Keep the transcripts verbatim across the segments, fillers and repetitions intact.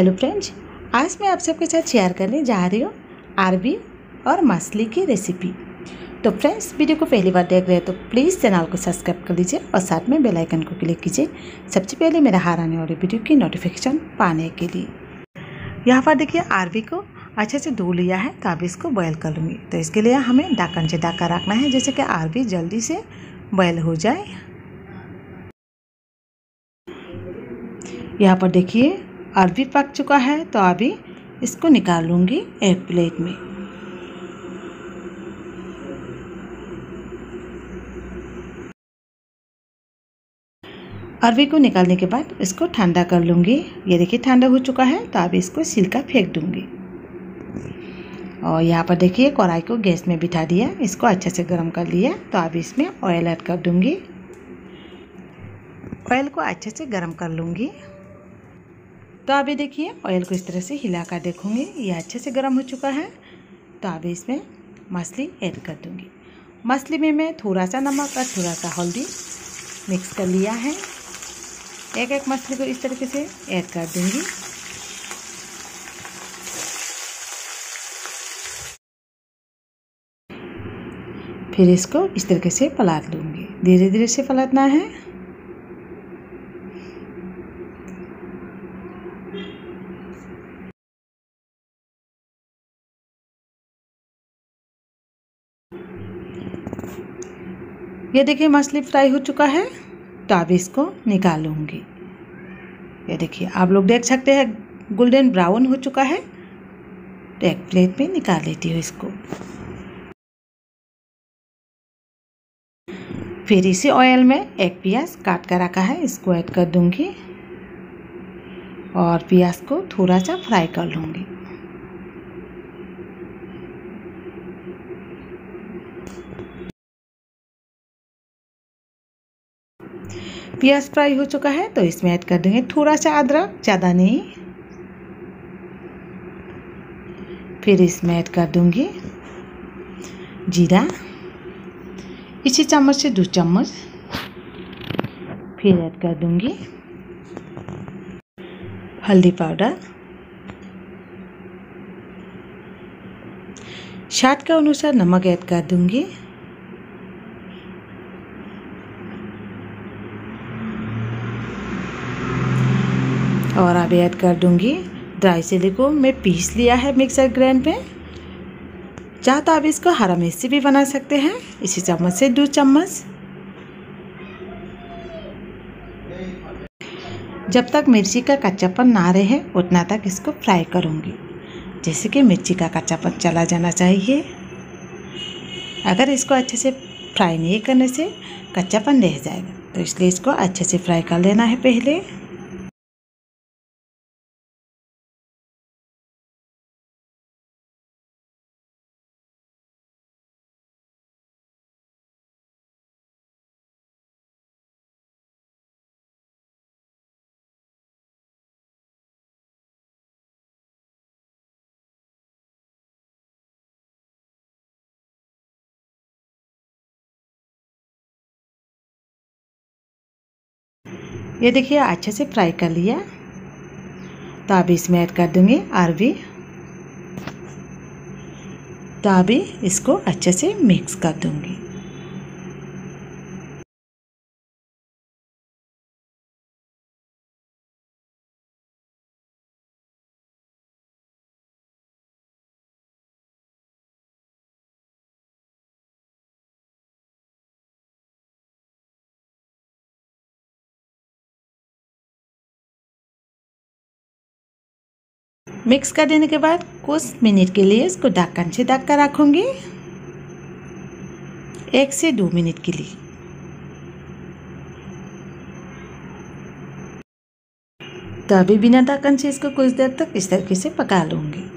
Hello friends, आज मैं आप सबके साथ शेयर करने जा रही हूँ अरबी और मछली की रेसिपी। तो फ्रेंड्स, वीडियो को पहली बार देख रहे हैं तो प्लीज़ चैनल को सब्सक्राइब कर लीजिए और साथ में बेल आइकन को क्लिक कीजिए सबसे पहले मेरा हर आने वाली वीडियो की नोटिफिकेशन पाने के लिए। यहाँ पर देखिए अरबी को अच्छे से धो लिया है, तो अब इसको बॉयल कर लूँगी। तो इसके लिए हमें ढक्कन से ढका रखना है जैसे कि अरबी जल्दी से बॉयल हो जाए। यहाँ पर देखिए अरबी पक चुका है, तो अभी इसको निकाल लूँगी एक प्लेट में। अरबी को निकालने के बाद इसको ठंडा कर लूँगी। ये देखिए ठंडा हो चुका है, तो अभी इसको छिलका फेंक दूँगी। और यहाँ पर देखिए कढ़ाई को गैस में बिठा दिया, इसको अच्छे से गर्म कर लिया। तो अभी इसमें ऑयल ऐड कर दूँगी। ऑयल को अच्छे से गर्म कर लूँगी। तो अभी देखिए ऑयल को इस तरह से हिला कर देखूँगी, ये अच्छे से गर्म हो चुका है। तो अभी इसमें मछली ऐड कर दूँगी। मछली में मैं थोड़ा सा नमक और थोड़ा सा हल्दी मिक्स कर लिया है। एक एक मछली को इस तरीके से ऐड कर दूँगी। फिर इसको इस तरीके से पलट लूँगी, धीरे धीरे से पलटना है। ये देखिए मछली फ्राई हो चुका है, तो अब इसको निकालूंगी। ये देखिए आप लोग देख सकते हैं गोल्डन ब्राउन हो चुका है। तो एक प्लेट में निकाल लेती हूँ इसको। फिर इसी ऑयल में एक प्याज काट कर रखा है, इसको ऐड कर दूंगी और प्याज को थोड़ा सा फ्राई कर लूँगी। प्याज फ्राई हो चुका है, तो इसमें ऐड कर देंगे थोड़ा सा अदरक, ज़्यादा नहीं। फिर इसमें ऐड कर दूंगी जीरा, इसी चम्मच से दो चम्मच। फिर ऐड कर दूंगी हल्दी पाउडर, स्वाद के अनुसार नमक ऐड कर दूंगी। और अब ऐड कर दूंगी ड्राई चिली को मैं पीस लिया है मिक्सर ग्राइंड में। चाहे तो आप इसको हरा मिर्ची भी बना सकते हैं, इसी चम्मच से दो चम्मच। जब तक मिर्ची का कच्चापन ना रहे उतना तक इसको फ्राई करूंगी, जैसे कि मिर्ची का कच्चापन चला जाना चाहिए। अगर इसको अच्छे से फ्राई नहीं करने से कच्चापन रह जाएगा, तो इसलिए इसको अच्छे से फ्राई कर लेना है पहले। ये देखिए अच्छे से फ्राई कर लिया। तो अभी इसमें ऐड कर दूंगी अरबी। तो अभी इसको अच्छे से मिक्स कर दूंगी। मिक्स कर देने के बाद कुछ मिनट के लिए इसको ढक्कन से ढक कर रखूँगी, एक से दो मिनट के लिए। तो अभी बिना ढक्कन से इसको कुछ देर तक इस तरीके से पका लूँगी।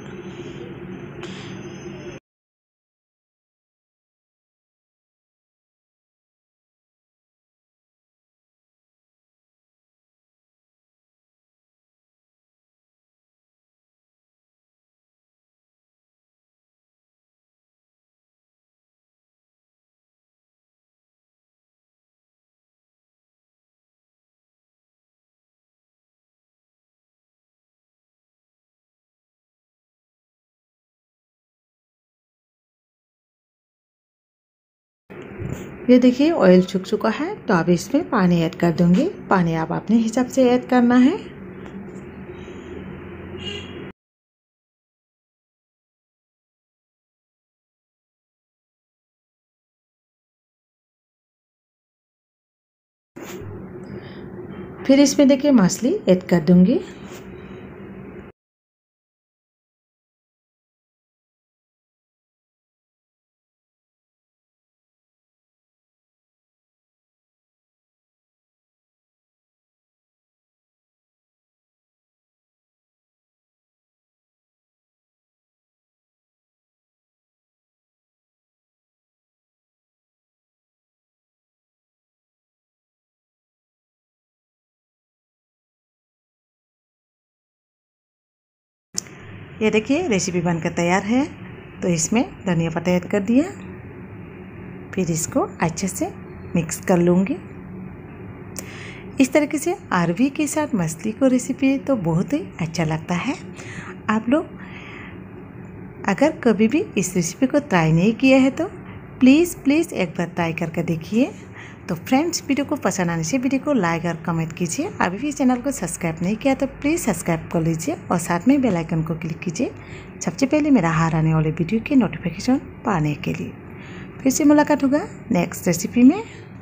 ये देखिए ऑयल सूख चुका है, तो अब इसमें पानी ऐड कर दूंगी। पानी आप अपने हिसाब से ऐड करना है। फिर इसमें देखिए मछली ऐड कर दूंगी। ये देखिए रेसिपी बनकर तैयार है। तो इसमें धनिया पत्ता ऐड कर दिया। फिर इसको अच्छे से मिक्स कर लूँगी। इस तरीके से अरबी के साथ मछली को रेसिपी तो बहुत ही अच्छा लगता है। आप लोग अगर कभी भी इस रेसिपी को ट्राई नहीं किया है तो प्लीज़ प्लीज़ एक बार ट्राई करके देखिए। तो फ्रेंड्स, वीडियो को पसंद आने से वीडियो को लाइक और कमेंट कीजिए। अभी भी चैनल को सब्सक्राइब नहीं किया तो प्लीज़ सब्सक्राइब कर लीजिए और साथ में बेल आइकन को क्लिक कीजिए सबसे पहले मेरा हर आने वाले वीडियो के नोटिफिकेशन पाने के लिए। फिर से मुलाकात होगा नेक्स्ट रेसिपी में।